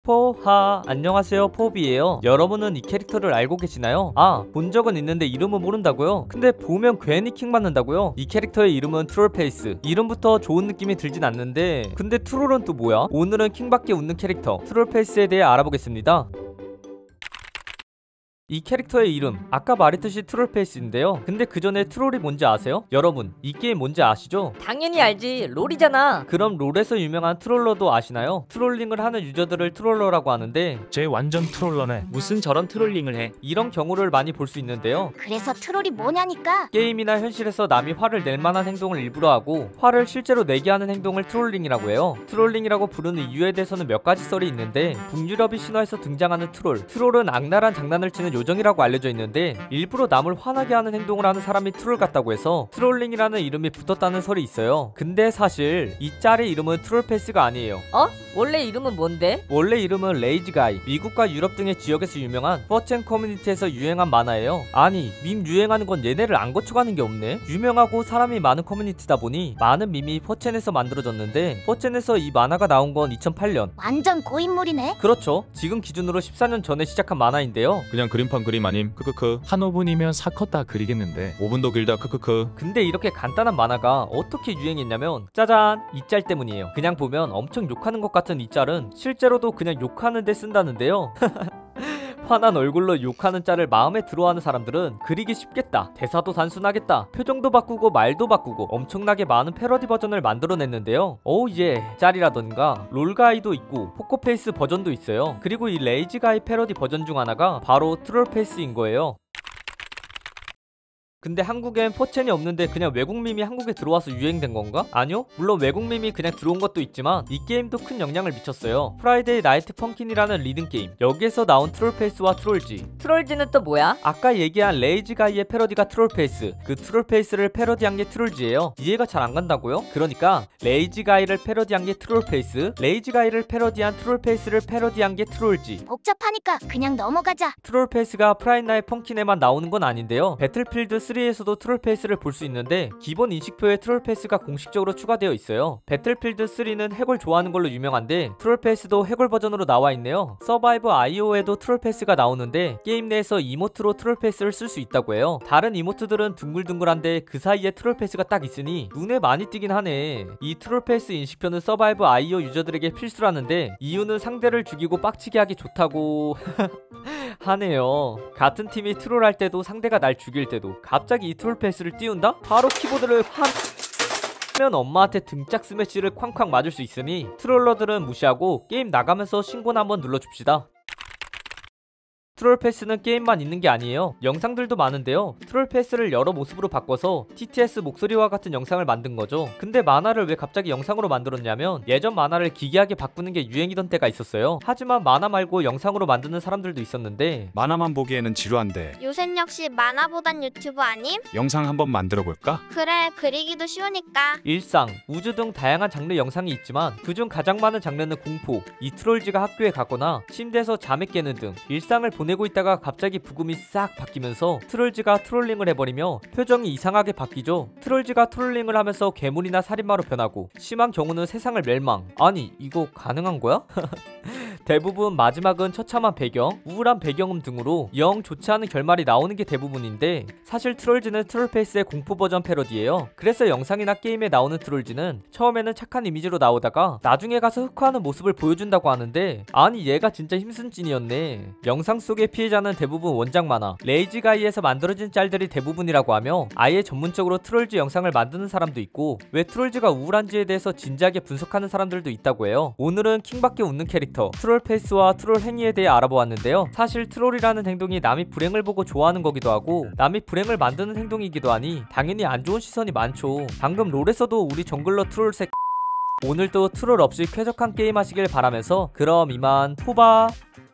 포하 안녕하세요, 포비예요. 여러분은 이 캐릭터를 알고 계시나요? 아, 본 적은 있는데 이름은 모른다고요? 근데 보면 괜히 킹 받는다고요? 이 캐릭터의 이름은 트롤페이스. 이름부터 좋은 느낌이 들진 않는데 근데 트롤은 또 뭐야? 오늘은 킹받게 웃는 캐릭터 트롤페이스에 대해 알아보겠습니다. 이 캐릭터의 이름, 아까 말했듯이 트롤페이스인데요. 근데 그 전에 트롤이 뭔지 아세요? 여러분, 이 게임 뭔지 아시죠? 당연히 알지. 롤이잖아. 그럼 롤에서 유명한 트롤러도 아시나요? 트롤링을 하는 유저들을 트롤러라고 하는데 쟤 완전 트롤러네. 무슨 저런 트롤링을 해. 이런 경우를 많이 볼 수 있는데요. 그래서 트롤이 뭐냐니까. 게임이나 현실에서 남이 화를 낼 만한 행동을 일부러 하고 화를 실제로 내게 하는 행동을 트롤링이라고 해요. 트롤링이라고 부르는 이유에 대해서는 몇 가지 썰이 있는데 북유럽이 신화에서 등장하는 트롤은 악랄한 장난을 치는 요정이라고 알려져 있는데 일부러 남을 화나게 하는 행동을 하는 사람이 트롤 같다고 해서 트롤링이라는 이름이 붙었다는 설이 있어요. 근데 사실 이 짤의 이름은 트롤페이스가 아니에요. 원래 이름은 뭔데? 원래 이름은 레이지가이. 미국과 유럽 등의 지역에서 유명한 퍼첸 커뮤니티에서 유행한 만화예요. 아니, 밈 유행하는 건 얘네를 안 거쳐가는 게 없네. 유명하고 사람이 많은 커뮤니티다 보니 많은 밈이 퍼첸에서 만들어졌는데 퍼첸에서 이 만화가 나온 건 2008년. 완전 고인물이네. 그렇죠. 지금 기준으로 14년 전에 시작한 만화인데요. 그냥 그림판 그림 아님. 크크크. 한 5분이면 사컷 다 그리겠는데 5분도 길다. 크크크. 근데 이렇게 간단한 만화가 어떻게 유행했냐면 짜잔! 이 짤 때문이에요. 그냥 보면 엄청 욕하는 것 같은 이 짤은 실제로도 그냥 욕하는 데 쓴다는데요. 화난 얼굴로 욕하는 짤을 마음에 들어하는 사람들은 그리기 쉽겠다, 대사도 단순하겠다, 표정도 바꾸고 말도 바꾸고 엄청나게 많은 패러디 버전을 만들어냈는데요. 오우 예, 짤이라던가 롤가이도 있고 포커페이스 버전도 있어요. 그리고 이 레이지가이 패러디 버전 중 하나가 바로 트롤페이스인 거예요. 근데 한국엔 포첸이 없는데 그냥 외국 밈이 한국에 들어와서 유행된 건가? 아니요? 물론 외국 밈이 그냥 들어온 것도 있지만 이 게임도 큰 영향을 미쳤어요. 프라이데이 나이트 펑킨이라는 리듬 게임, 여기에서 나온 트롤페이스와 트롤지. 트롤지는 또 뭐야? 아까 얘기한 레이지가이의 패러디가 트롤페이스, 그 트롤페이스를 패러디한 게 트롤지예요. 이해가 잘 안 간다고요? 그러니까 레이지가이를 패러디한 게 트롤페이스, 레이지가이를 패러디한 트롤페이스를 패러디한 게 트롤지. 복잡하니까 그냥 넘어가자. 트롤페이스가 프라이나이 펑킨에만 나오는 건 아닌데요. 배틀필드 3에서도 트롤페이스를 볼 수 있는데 기본 인식표에 트롤페이스가 공식적으로 추가되어 있어요. 배틀필드 3는 해골 좋아하는 걸로 유명한데 트롤페이스도 해골 버전으로 나와 있네요. 서바이브 IO에도 트롤페이스가 나오는데 게임 내에서 이모트로 트롤페이스를 쓸 수 있다고 해요. 다른 이모트들은 둥글둥글한데 그 사이에 트롤페이스가 딱 있으니 눈에 많이 띄긴 하네. 이 트롤페이스 인식표는 서바이브 IO 유저들에게 필수라는데 이유는 상대를 죽이고 빡치게 하기 좋다고 하네요. 같은 팀이 트롤할 때도 상대가 날 죽일 때도 갑자기 이 트롤페이스를 띄운다? 바로 키보드를 하면 엄마한테 등짝 스매시를 쾅쾅 맞을 수 있으니 트롤러들은 무시하고 게임 나가면서 신고나 한번 눌러줍시다. 트롤패스는 게임만 있는 게 아니에요. 영상들도 많은데요. 트롤패스를 여러 모습으로 바꿔서 TTS 목소리와 같은 영상을 만든 거죠. 근데 만화를 왜 갑자기 영상으로 만들었냐면 예전 만화를 기괴하게 바꾸는 게 유행이던 때가 있었어요. 하지만 만화 말고 영상으로 만드는 사람들도 있었는데 만화만 보기에는 지루한데 요샌 역시 만화보단 유튜브 아님? 영상 한번 만들어 볼까? 그래, 그리기도 쉬우니까. 일상, 우주 등 다양한 장르 영상이 있지만 그중 가장 많은 장르는 공포, 이 트롤즈가 학교에 가거나 침대에서 잠에 깨는 등 일상을 보내고 있다가 갑자기 부금이 싹 바뀌면서 트롤즈가 트롤링을 해버리며 표정이 이상하게 바뀌죠. 트롤즈가 트롤링을 하면서 괴물이나 살인마로 변하고 심한 경우는 세상을 멸망. 아니 이거 가능한 거야? 대부분 마지막은 처참한 배경, 우울한 배경음 등으로 영 좋지 않은 결말이 나오는 게 대부분인데 사실 트롤즈는 트롤페이스의 공포 버전 패러디예요. 그래서 영상이나 게임에 나오는 트롤즈는 처음에는 착한 이미지로 나오다가 나중에 가서 흑화하는 모습을 보여준다고 하는데 아니 얘가 진짜 힘쓴 찐이었네. 영상 속의 피해자는 대부분 원작 만화 레이지가이에서 만들어진 짤들이 대부분이라고 하며 아예 전문적으로 트롤즈 영상을 만드는 사람도 있고 왜 트롤즈가 우울한지에 대해서 진지하게 분석하는 사람들도 있다고 해요. 오늘은 킹밖에 웃는 캐릭터 트롤페이스와 트롤 행위에 대해 알아보았는데요. 사실 트롤이라는 행동이 남이 불행을 보고 좋아하는 거기도 하고 남이 불행을 만드는 행동이기도 하니 당연히 안 좋은 시선이 많죠. 방금 롤에서도 우리 정글러 트롤 색 오늘도 트롤 없이 쾌적한 게임 하시길 바라면서 그럼 이만 포바.